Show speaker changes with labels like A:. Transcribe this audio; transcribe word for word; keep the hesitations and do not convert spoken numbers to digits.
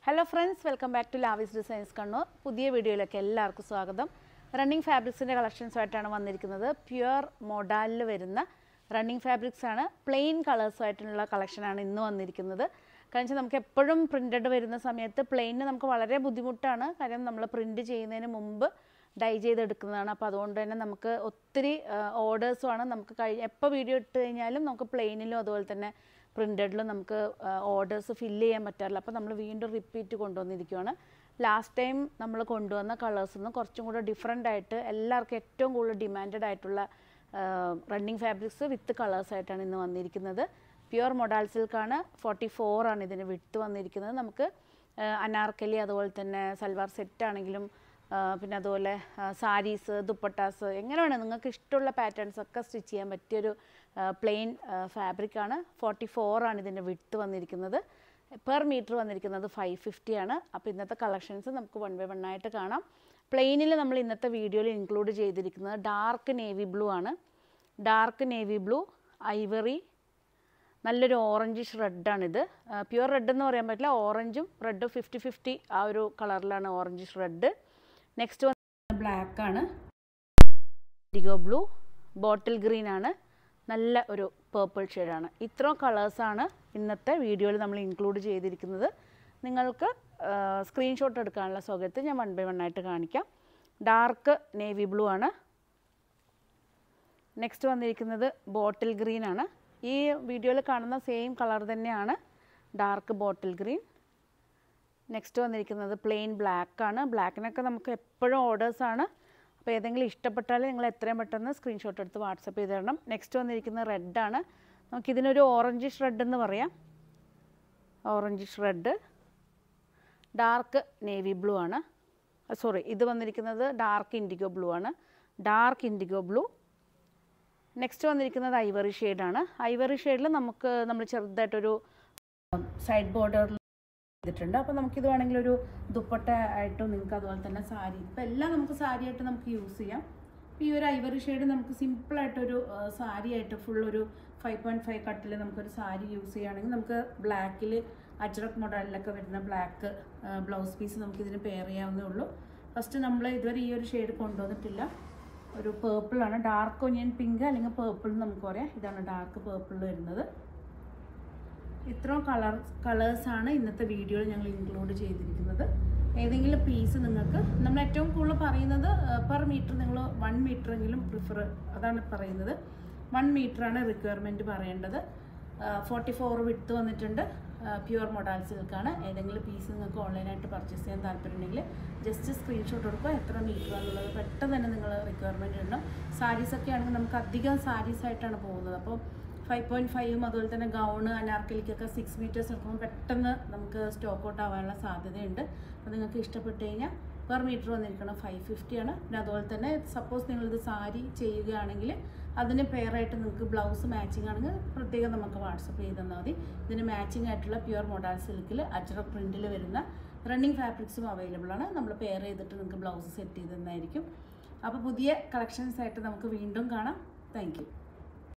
A: Hello friends, welcome back to Lavis Designs Kannur. പുതിയ വീഡിയോയിലേക്ക് എല്ലാവർക്കും സ്വാഗതം. റണ്ണിംഗ് ഫാബ്രിക്സിന്റെ കളക്ഷൻസ് ആയിട്ടാണ് വന്നിരിക്കുന്നത്. പ്യുവർ മോഡലിൽ വരുന്ന റണ്ണിംഗ് ഫാബ്രിക്സ് ആണ്. പ്ലെയിൻ കളേഴ്സ് ആയിട്ടുള്ള കളക്ഷൻ ആണ് ഇന്ന് വന്നിരിക്കുന്നത്. കാരണം നമുക്ക് എപ്പോഴും പ്രിന്റഡ് വരുന്ന സമയത്ത് പ്ലെയിൻ നമുക്ക് വളരെ ബുദ്ധിമുട്ടാണ്. കാരണം നമ്മൾ പ്രിന്റ് ചെയ്യുന്നതിന് മുമ്പ് ഡൈ ചെയ്തെടുക്കുന്നതാണ്. അപ്പോൾ അതുകൊണ്ട് തന്നെ നമുക്ക് ഒത്തിരി ഓർഡേഴ്സും ആണ്. നമുക്ക് കഴിഞ്ഞ എപ്പോൾ വീഡിയോ ഇട്ട് കഴിഞ്ഞാലും നമുക്ക് പ്ലെയിനിലും അതുപോലെ തന്നെ പ്രിന്റഡിലും നമുക്ക് ഓർഡേഴ്സ് ഫില്ല് ചെയ്യാൻ പറ്റാറില്ല. അപ്പോൾ നമ്മൾ വീണ്ടും റിപ്പീറ്റ് കൊണ്ടുവന്നിരിക്കുകയാണ്. ലാസ്റ്റ് ടൈം നമ്മൾ കൊണ്ടുവന്ന കളേഴ്സിൽ നിന്ന് കുറച്ചും കൂടെ ഡിഫറെൻ്റ് ആയിട്ട് എല്ലാവർക്കും ഏറ്റവും കൂടുതൽ ഡിമാൻഡഡ് ആയിട്ടുള്ള റണ്ണിങ് ഫാബ്രിക്സ് വിത്ത് കളേഴ്സ് ആയിട്ടാണ് ഇന്ന് വന്നിരിക്കുന്നത്. പ്യുവർ മൊഡാൽ സിൽക്കാണ്. ഫോർട്ടി ഫോർ ആണ് ഇതിന് വിട്ട് വന്നിരിക്കുന്നത്. നമുക്ക് അനാർക്കലി അതുപോലെ തന്നെ സൽവാർ സെറ്റ് ആണെങ്കിലും പിന്നെ അതുപോലെ സാരീസ് ദുപ്പട്ടാസ് എങ്ങനെ വേണം നിങ്ങൾക്ക് ഇഷ്ടമുള്ള പാറ്റേൺസ് ഒക്കെ സ്റ്റിച്ച് ചെയ്യാൻ പറ്റിയൊരു പ്ലെയിൻ ഫാബ്രിക്കാണ്. ഫോർട്ടി ഫോർ ആണ് ഇതിൻ്റെ വിട്ട് വന്നിരിക്കുന്നത്. പെർ മീറ്റർ വന്നിരിക്കുന്നത് ഫൈവ് ഫിഫ്റ്റി ആണ്. അപ്പോൾ ഇന്നത്തെ കളക്ഷൻസ് നമുക്ക് വൺ ബൈ വൺ ആയിട്ട് കാണാം. പ്ലെയിനിൽ നമ്മൾ ഇന്നത്തെ വീഡിയോയിൽ ഇൻക്ലൂഡ് ചെയ്തിരിക്കുന്നത് ഡാർക്ക് നേവി ബ്ലൂ ആണ്. ഡാർക്ക് നേവി ബ്ലൂ, ഐവറി, നല്ലൊരു ഓറഞ്ചിഷ് റെഡാണിത്. പ്യുവർ റെഡ് എന്ന് പറയാൻ പറ്റില്ല, ഓറഞ്ചും റെഡും ഫിഫ്റ്റി ഫിഫ്റ്റി ആ ഒരു കളറിലാണ് ഓറഞ്ചിഷ് റെഡ്. നെക്സ്റ്റ് വന്ന് ബ്ലാക്ക് ആണ്, ഇൻഡിഗോ ബ്ലൂ, ബോട്ടിൽ ഗ്രീൻ ആണ്, നല്ല ഒരു പേർപ്പിൾ ഷെയ്ഡാണ്. ഇത്രയും കളേഴ്സാണ് ഇന്നത്തെ വീഡിയോയിൽ നമ്മൾ ഇൻക്ലൂഡ് ചെയ്തിരിക്കുന്നത്. നിങ്ങൾക്ക് സ്ക്രീൻഷോട്ട് എടുക്കാനുള്ള സൗകര്യത്തിൽ ഞാൻ വൺ ബൈ വൺ ആയിട്ട് കാണിക്കാം. ഡാർക്ക് നേവി ബ്ലൂ ആണ്. നെക്സ്റ്റ് വന്നിരിക്കുന്നത് ബോട്ടിൽ ഗ്രീൻ ആണ്. ഈ വീഡിയോയിൽ കാണുന്ന സെയിം കളർ തന്നെയാണ്, ഡാർക്ക് ബോട്ടിൽ ഗ്രീൻ. നെക്സ്റ്റ് വന്നിരിക്കുന്നത് പ്ലെയിൻ ബ്ലാക്ക് ആണ്. ബ്ലാക്കിനൊക്കെ നമുക്ക് എപ്പോഴും ഓർഡേഴ്സാണ്. അപ്പോൾ ഏതെങ്കിലും ഇഷ്ടപ്പെട്ടാൽ നിങ്ങൾ എത്രയും പെട്ടെന്ന് സ്ക്രീൻഷോട്ട് എടുത്ത് വാട്സപ്പ് ചെയ്ത് തരണം. നെക്സ്റ്റ് വന്നിരിക്കുന്നത് റെഡാണ്. നമുക്കിതിനൊരു ഓറഞ്ചിഷ് റെഡ് എന്ന് പറയാം. Orangish red. Dark navy blue ആണ്. സോറി, ഇത് വന്നിരിക്കുന്നത് ഡാർക്ക് ഇൻഡിഗോ ബ്ലൂ ആണ്. Dark indigo blue. നെക്സ്റ്റ് വന്നിരിക്കുന്നത് ഐവറി ഷെയ്ഡാണ്. ഐവറി ഷെയ്ഡിൽ നമുക്ക് നമ്മൾ ചെറുതായിട്ടൊരു സൈഡ് ബോർഡറിൽ ചെയ്തിട്ടുണ്ട്. അപ്പോൾ നമുക്കിത് വേണമെങ്കിൽ ഒരു ദുപ്പട്ട ആയിട്ടും നിങ്ങൾക്ക് അതുപോലെ തന്നെ സാരി, ഇപ്പോൾ എല്ലാം നമുക്ക് സാരി ആയിട്ട് നമുക്ക് യൂസ് ചെയ്യാം. ഇപ്പോൾ ഈ ഒരു ഐവറി ഷെയ്ഡ് നമുക്ക് സിമ്പിളായിട്ടൊരു സാരി ആയിട്ട് ഫുൾ ഒരു ഫൈവ് പോയിൻറ്റ് ഫൈവ് കട്ടിൽ നമുക്കൊരു സാരി യൂസ് ചെയ്യുകയാണെങ്കിൽ നമുക്ക് ബ്ലാക്കിൽ അജ്രക് മോഡലിലൊക്കെ വരുന്ന ബ്ലാക്ക് ബ്ലൗസ് പീസ് നമുക്കിതിന് പെയർ ചെയ്യാവുന്നേ ഉള്ളൂ. ഫസ്റ്റ് നമ്മൾ ഇതുവരെ ഈ ഒരു ഷെയ്ഡ് കൊണ്ടുവന്നിട്ടില്ല. ഒരു പേർപ്പിളാണ്, ഡാർക്ക് ഒനിയൻ പിങ്ക് അല്ലെങ്കിൽ പേർപ്പിൾ എന്ന് നമുക്ക് പറയാം. ഇതാണ് ഡാർക്ക് പേർപ്പിൾ വരുന്നത്. ഇത്രയും കളർ കളേഴ്സാണ് ഇന്നത്തെ വീഡിയോയിൽ ഞങ്ങൾ ഇൻക്ലൂഡ് ചെയ്തിരിക്കുന്നത്. ഏതെങ്കിലും പീസ് നിങ്ങൾക്ക് നമ്മൾ ഏറ്റവും കൂടുതൽ പറയുന്നത് പെർ മീറ്റർ നിങ്ങൾ വൺ മീറ്റർ എങ്കിലും പ്രിഫർ, അതാണ് പറയുന്നത്. വൺ മീറ്ററാണ് റിക്വയർമെൻറ്റ് പറയേണ്ടത്. ഫോർട്ടി ഫോർ വിട്ട് വന്നിട്ടുണ്ട്. പ്യുവർ മൊഡാൽ സിൽക്കാണ്. ഏതെങ്കിലും പീസ് നിങ്ങൾക്ക് ഓൺലൈനായിട്ട് പർച്ചേസ് ചെയ്യാൻ താല്പര്യമുണ്ടെങ്കിൽ ജസ്റ്റ് സ്ക്രീൻഷോട്ട് കൊടുക്കുക, എത്ര മീറ്റർ ആണെന്നുള്ളത് പെട്ടെന്ന് തന്നെ നിങ്ങൾ റിക്വയർമെൻറ്റ് ഇടണം. സാരീസൊക്കെ ആണെങ്കിൽ നമുക്ക് അധികം സാരീസായിട്ടാണ് പോകുന്നത്. അപ്പോൾ ഫൈവ് പോയിൻറ്റ് ഫൈവും അതുപോലെ തന്നെ ഗൗണ് അനാർക്കലിക്കൊക്കെ സിക്സ് മീറ്റേഴ്സ് എടുക്കുമ്പോൾ പെട്ടെന്ന് നമുക്ക് സ്റ്റോക്ക് ഔട്ട് ആവാനുള്ള സാധ്യതയുണ്ട്. അപ്പോൾ നിങ്ങൾക്ക് ഇഷ്ടപ്പെട്ട് കഴിഞ്ഞാൽ പെർ മീറ്റർ വന്നിരിക്കണം ഫൈവ് ഫിഫ്റ്റി ആണ്. പിന്നെ അതുപോലെ തന്നെ സപ്പോസ് നിങ്ങളിത് സാരി ചെയ്യുകയാണെങ്കിൽ അതിന് പെയറായിട്ട് നിങ്ങൾക്ക് ബ്ലൗസ് മാച്ചിങ് ആണെങ്കിൽ പ്രത്യേകം നമുക്ക് വാട്സപ്പ് ചെയ്ത് തന്നാൽ മതി. ഇതിന് മാച്ചിങ് ആയിട്ടുള്ള പ്യുവർ മൊഡാൽ സിൽക്കിൽ അജ്രക് പ്രിൻറ്റിൽ വരുന്ന റണ്ണിങ് ഫാബ്രിക്സും അവൈലബിൾ ആണ്. നമ്മൾ പെയർ ചെയ്തിട്ട് നിങ്ങൾക്ക് ബ്ലൗസ് സെറ്റ് ചെയ്ത് തന്നായിരിക്കും. അപ്പോൾ പുതിയ കളക്ഷൻസ് ആയിട്ട് നമുക്ക് വീണ്ടും കാണാം. Thank U.